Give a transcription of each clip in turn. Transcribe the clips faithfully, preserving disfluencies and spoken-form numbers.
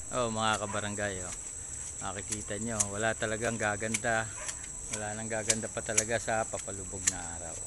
Oh, mga kabarangay, oh. Makikita nyo, wala talagang gaganda. Wala nang gaganda pa talaga sa papalubog na araw.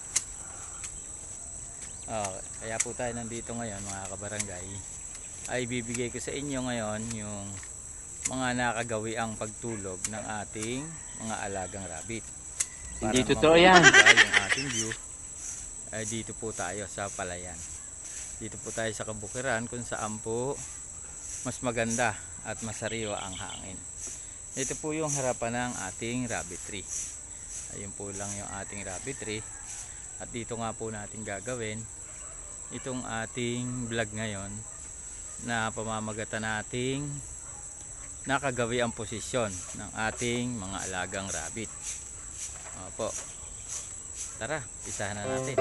Oh, kaya po tayo nandito ngayon, mga kabarangay. Ay bibigay ko sa inyo ngayon yung mga nakagawi ang pagtulog ng ating mga alagang rabbit. Para Hindi naman totoo po yan. maganda yung ating view. Ay dito po tayo sa palayan. Dito po tayo sa kabukiran kung saan po mas maganda at masariwa ang hangin. Ito po yung harapan ng ating rabbit tree. Ayun po lang yung ating rabbit tree. At dito nga po natin gagawin itong ating vlog ngayon na pamamagatan nating nakagawi ang posisyon ng ating mga alagang rabbit. Opo. Tara, isahan na natin.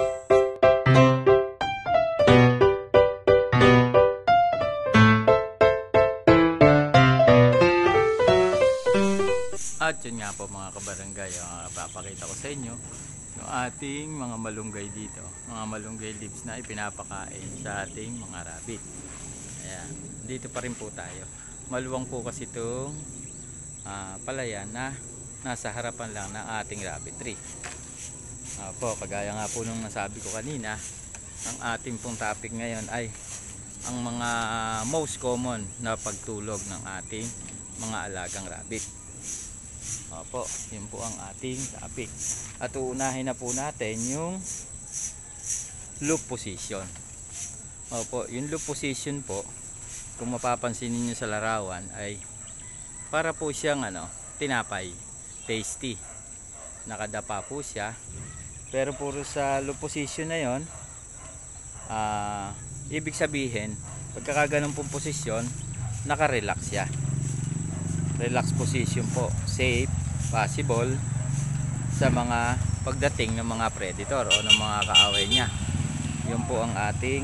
At yun nga po mga kabarangay, uh, papakita ko sa inyo yung ating mga malunggay dito, mga malunggay leaves na ipinapakain sa ating mga rabbit. Ayan, dito pa rin po tayo. Maluwang po kasi itong uh, palayan na nasa harapan lang ng ating rabbit tree. Uh, po, kagaya nga po nung nasabi ko kanina, ang ating pong topic ngayon ay ang mga most common na pagtulog ng ating mga alagang rabbit. Opo, yun po ang ating topic. At uunahin na po natin yung loop position. Opo, yung loop position po, kung mapapansin niyo sa larawan, ay para po siyang ano, tinapay, tasty. Nakadapa po siya. Pero puro sa loop position na yon, uh, ibig sabihin, pagkakaganon pong posisyon, naka-relax siya. Relax position po, safe, possible sa mga pagdating ng mga predator o ng mga kaaway niya. Yun po ang ating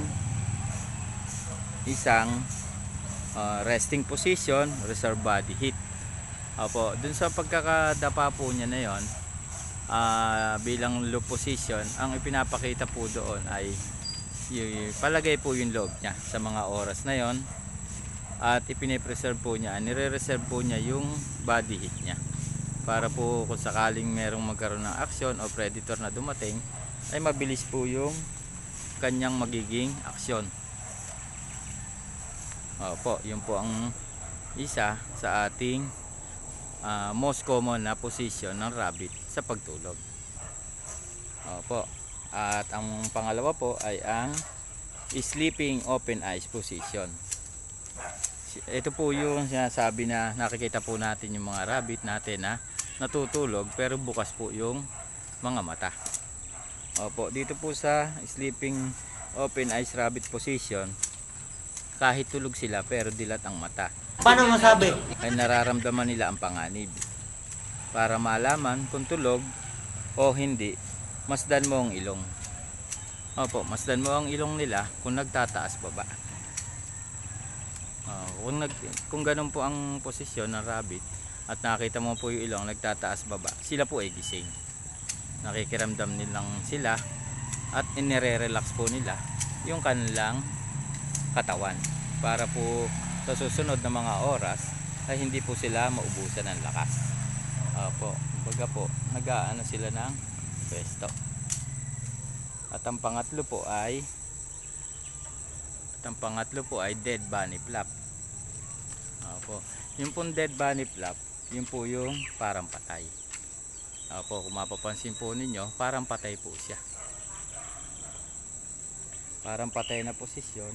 isang uh, resting position, reserve body heat. Opo, dun sa pagkakadapa po niya na yon, uh, bilang low position, ang ipinapakita po doon ay y- palagay po yung loob niya sa mga oras na yon. At ipine-preserve po niya, nire-reserve po niya yung body heat niya para po kung sakaling merong magkaroon ng aksyon o predator na dumating, ay mabilis po yung kanyang magiging aksyon. Opo, yun po ang isa sa ating uh, most common na position ng rabbit sa pagtulog. Opo, at ang pangalawa po ay ang sleeping open eyes position. Ito po yung sinasabi na nakikita po natin yung mga rabbit natin na natutulog pero bukas po yung mga mata. Opo, dito po sa sleeping open eyes rabbit position, kahit tulog sila pero dilat ang mata. Paano masabi? Ay nararamdaman nila ang panganib. Para malaman kung tulog o hindi, masdan mo ang ilong. Opo, masdan mo ang ilong nila kung nagtataas baba. Uh, kung, nag, kung ganun po ang posisyon ng rabbit at nakita mo po yung ilong nagtataas baba, sila po ay gising. Nakikiramdam nilang sila at inire-relax po nila yung kanilang katawan para po sa susunod na mga oras ay hindi po sila maubusan ng lakas. Opo, baga po nag-aano sila ng pwesto. At ang pangatlo po ay At ang pangatlo po ay dead bunny flap. Opo. Yung pong dead bunny flap, yun po yung parang patay. Opo, kung mapapansin po ninyo, parang patay po siya. Parang patay na posisyon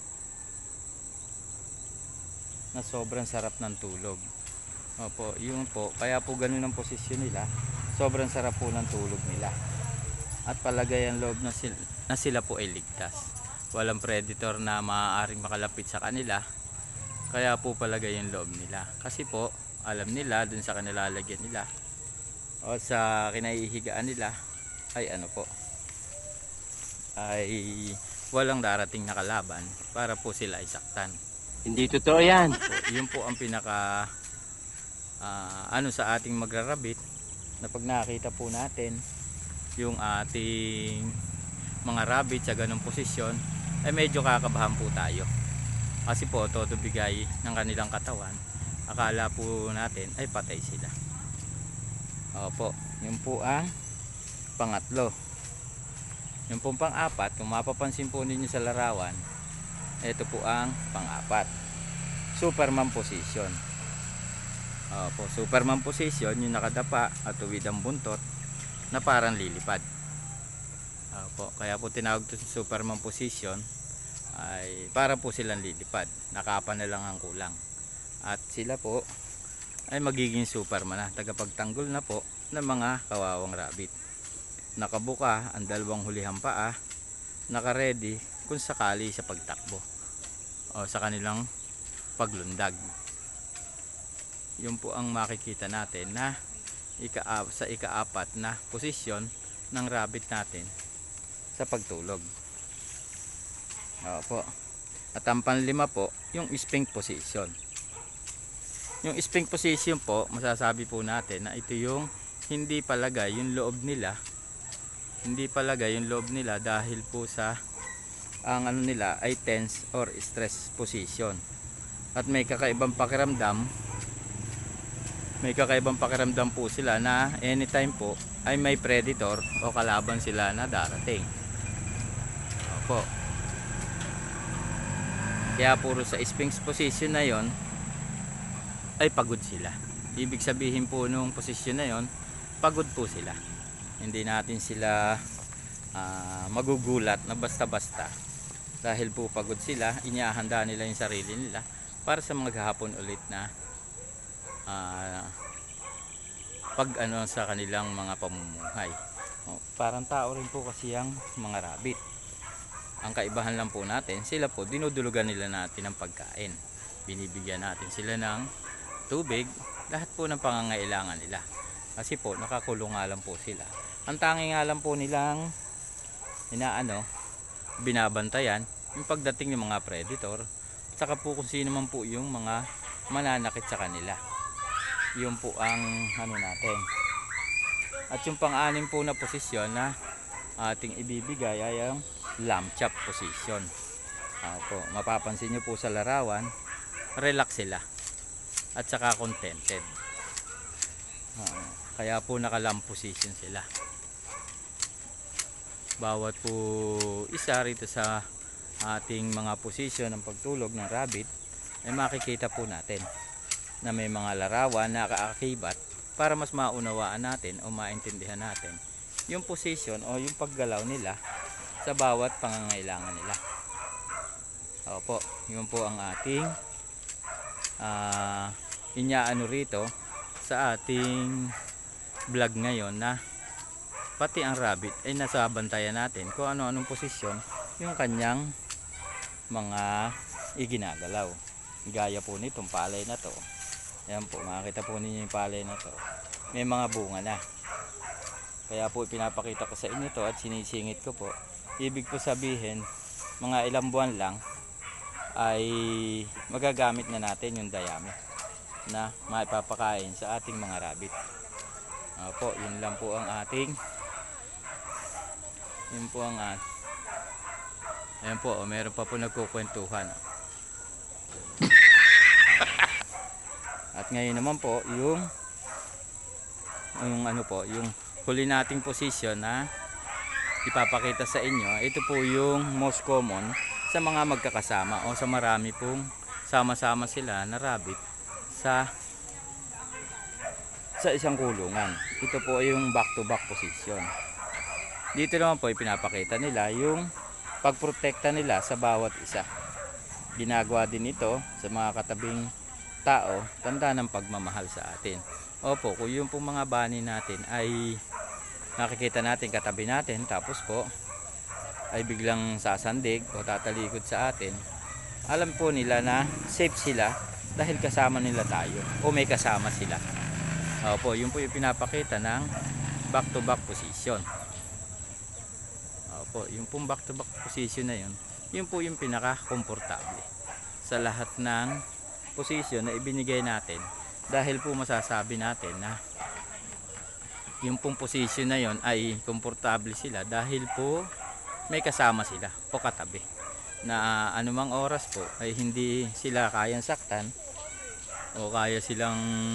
na sobrang sarap ng tulog. Opo, yun po. Kaya po ganun ang posisyon nila. Sobrang sarap po ng tulog nila. At palagay ang loob na sila, na sila po ay ligtas. Walang predator na maaaring makalapit sa kanila, kaya po palagay yung loob nila kasi po alam nila dun sa kanilalagyan nila o sa kinaihigaan nila ay ano po ay walang darating na kalaban para po sila ay saktan. Hindi totoo yan. Po, yun po ang pinaka uh, ano sa ating magrarabit na pag nakita po natin yung ating mga rabbit sa ganung posisyon ay medyo kakabahan po tayo. Kasi po todo bigay ng kanilang katawan, akala po natin ay patay sila. Opo, yun po ang pangatlo. Yung pong pang-apat, kung mapapansin po ninyo sa larawan, ito po ang pang-apat, Superman position. Opo, Superman position, yung nakadapa at tuwid ang buntot na parang lilipad. Opo, kaya po tinawag ito Superman position, ay para po silang lilipad, nakapa na lang ang kulang. At sila po ay magiging Superman na, tagapagtanggol na po ng mga kawawang rabbit. Nakabuka ang dalawang hulihang paa, naka-ready kung sakali sa pagtakbo o sa kanilang paglundag. Yun po ang makikita natin na ika sa ikaapat na posisyon ng rabbit natin sa pagtulog. Opo. At ang panlima po, yung sphinx position. Yung sphinx position po, masasabi po natin na ito yung hindi palagay yung loob nila. Hindi palagay yung loob nila dahil po sa ang ano nila ay tense or stress position. At may kakaibang pakiramdam. May kakaibang pakiramdam po sila na anytime po ay may predator o kalaban sila na darating. Opo. Kaya puro sa sphinx position na yon ay pagod sila. Ibig sabihin po nung posisyon na yon, pagod po sila. Hindi natin sila uh, magugulat na basta-basta. Dahil po pagod sila, inyahanda nila yung sarili nila para sa mga hapon ulit na uh, pag ano sa kanilang mga pamumuhay. O, parang tao rin po kasi ang mga rabbit. Ang kaibahan lang po natin, sila po dinudulugan nila natin ng pagkain. Binibigyan natin sila ng tubig, lahat po ng pangangailangan nila. Kasi po nakakulong nga lang po sila. Ang tangi nga lang po nilang inaano, binabantayan yung pagdating ng mga predator, saka po kung sino man po yung mga mananakit sa kanila. Yun po ang ano natin. At yung pang-anim po na posisyon na ating ibibigay ay ang lamb chop position. Opo, mapapansin nyo po sa larawan, relax sila at saka contented. Uh, kaya po naka lamb position sila. Bawat po isa rito sa ating mga posisyon ng pagtulog ng rabbit ay makikita po natin na may mga larawan na kaakibat para mas maunawaan natin o maintindihan natin yung posisyon o yung paggalaw nila sa bawat pangangailangan nila. Opo, yun po ang ating uh, inyaano rito sa ating vlog ngayon, na pati ang rabbit ay nasa bantayan natin kung ano-anong posisyon yung kanyang mga iginagalaw. Gaya po nitong palay na to. Ayan po, makikita po ninyo yung palay na to. May mga bunga na. Kaya po pinapakita ko sa inyo to at sinisingit ko po. Ibig po sabihin, mga ilang buwan lang ay magagamit na natin yung dayami na maipapakain sa ating mga rabbit. Opo, yun lang po ang ating yun po ang ating ayan po, oh, meron pa po nagkukwentuhan. At ngayon naman po yung yung ano po, yung huli nating position na ipapakita sa inyo. Ito po yung most common sa mga magkakasama o sa marami pong sama-sama sila na rabbit sa sa isang kulungan. Ito po yung back to back position. Dito naman po ipinapakita nila yung pagprotekta nila sa bawat isa. Ginagawa din ito sa mga katabing tao, tanda ng pagmamahal sa atin. Opo, kung yung pong mga bani natin ay nakikita natin katabi natin, tapos po ay biglang sasandig o tatalikod sa atin, alam po nila na safe sila dahil kasama nila tayo o may kasama sila. Opo, yun po yung pinapakita ng back to back position. Opo, yung pong back to back position na yun, yun po yung pinaka komportable sa lahat ng position na ibinigay natin, dahil po masasabi natin na yung pong position na yon ay komportable sila dahil po may kasama sila o katabi. na anumang oras po ay hindi sila kayang saktan o kaya silang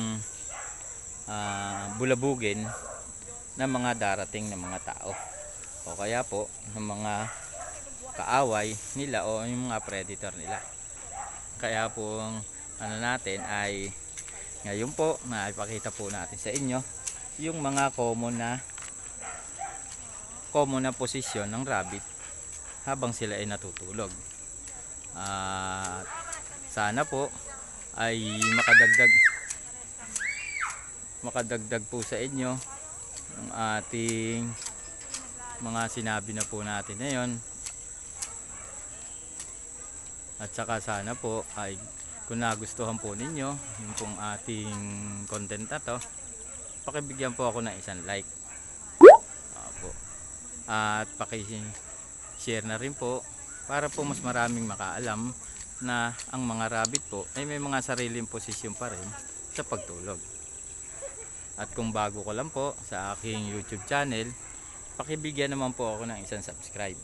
ah, bulabugin ng mga darating na mga tao o kaya po ng mga kaaway nila o yung mga predator nila. Kaya po ang ano natin ay ngayon po na ipakita po natin sa inyo yung mga common na common na posisyon ng rabbit habang sila ay natutulog. At sana po ay makadagdag makadagdag po sa inyo ang ating mga sinabi na po natin ngayon. At saka sana po ay kung nagustuhan po ninyo yung pong ating content na to, pakibigyan po ako ng isang like. Opo. At paki-share na rin po para po mas maraming makaalam na ang mga rabbit po ay may mga sariling posisyon pa rin sa pagtulog. At kung bago ko lang po sa aking YouTube channel, pakibigyan naman po ako ng isang subscribe.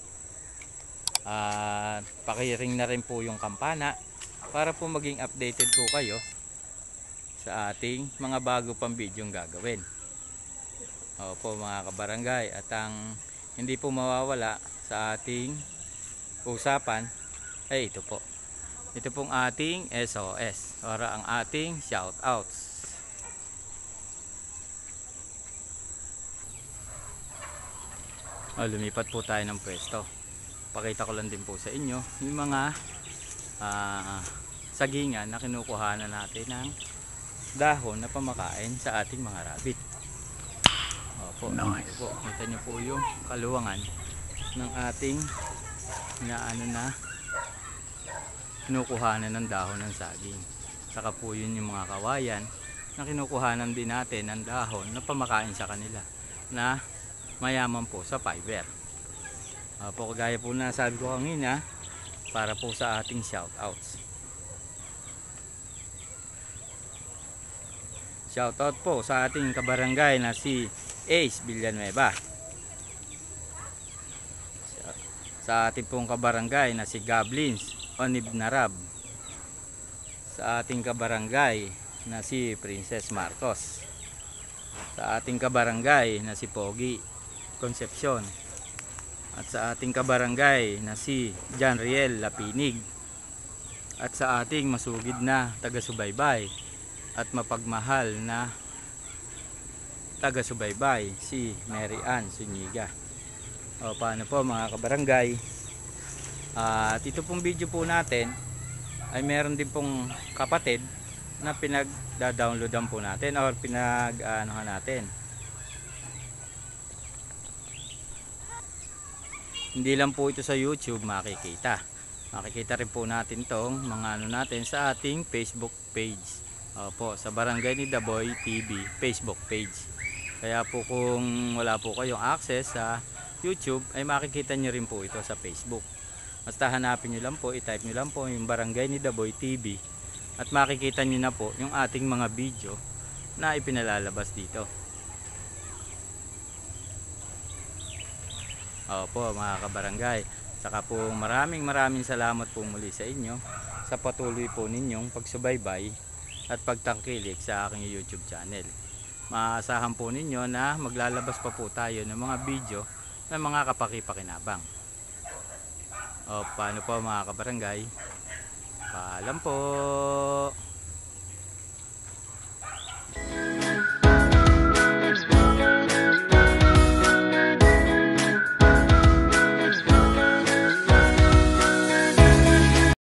At pakiring na rin po yung kampana para po maging updated po kayo sa ating mga bago pang video gagawin. Opo mga kabarangay, at ang hindi po mawawala sa ating usapan ay ito po. Ito pong ating S O S o ang ating shoutouts. O, lumipat po tayo ng pwesto. Pakita ko lang din po sa inyo yung mga uh, sagingan na kinukuhanan natin ng dahon na pamakain sa ating mga rabbit. Opo, nice. Opo, kita nyo po yung kaluwangan ng ating na ano na kinukuhanan ng dahon ng saging. Saka po yun yung mga kawayan na kinukuhanan din natin ng dahon na pamakain sa kanila na mayaman po sa fiber. Opo, kagaya po na sabi ko kanina, para po sa ating shoutouts. Shoutout po sa ating kabarangay na si Ace Villanueva. Sa ating pong kabarangay na si Goblins Onib Narab. Sa ating kabarangay na si Princess Marcos. Sa ating kabarangay na si Pogi Concepcion. At sa ating kabarangay na si John Riel Lapinig. At sa ating masugid na taga-subaybay at mapagmahal na taga-subaybay si Mary Ann Zuniga. O paano po mga kabarangay, at ito pong video po natin ay meron din pong kapatid na pinag-downloadan po natin or pinag-anohan natin. Hindi lang po ito sa YouTube makikita. Makikita rin po natin tong mga ano natin sa ating Facebook page. Opo, sa Barangay ni Daboy T V Facebook page. Kaya po kung wala po kayong access sa YouTube ay makikita nyo rin po ito sa Facebook. Basta hanapin nyo lang po, i-type nyo lang po yung Barangay ni Daboy T V at makikita nyo na po yung ating mga video na ipinalalabas dito. Opo mga kabarangay, saka po maraming maraming salamat po muli sa inyo sa patuloy po ninyong pagsubaybay at pagtangkilik sa aking YouTube channel. Maasahan po ninyo na maglalabas pa po tayo ng mga video ng mga kapaki-pakinabang. O paano po mga kabarangay, paalam po.